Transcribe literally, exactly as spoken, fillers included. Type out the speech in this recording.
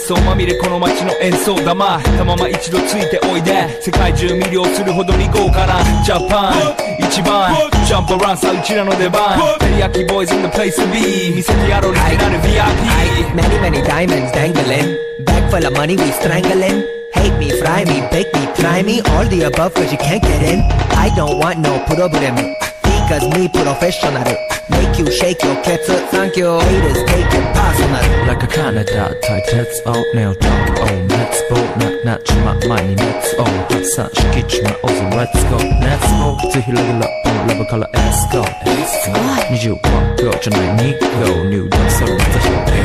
想まみれこの街の演奏玉たまま一度ついておいで世界中魅了するほどに豪華なジャパン一番ジャンプアランさうちらの出番テリヤキボーイズ in the place to be 見せてやろうリスナル ブイアイピー Many many diamonds dangling Bag full of money we strangling Hate me, fry me, bake me, try me All the above cause you can't get in I don't want no problem Because me professional Make you shake your cats Thank you Haters take it personal Like a Canada tight heads out Now talk on let's go Knock knock my money let's go 합산 시키지마 어서 let's go Let's go to heal level up on level color let's go Let's go にじゅうご go 전화에 니고 New dance so let's go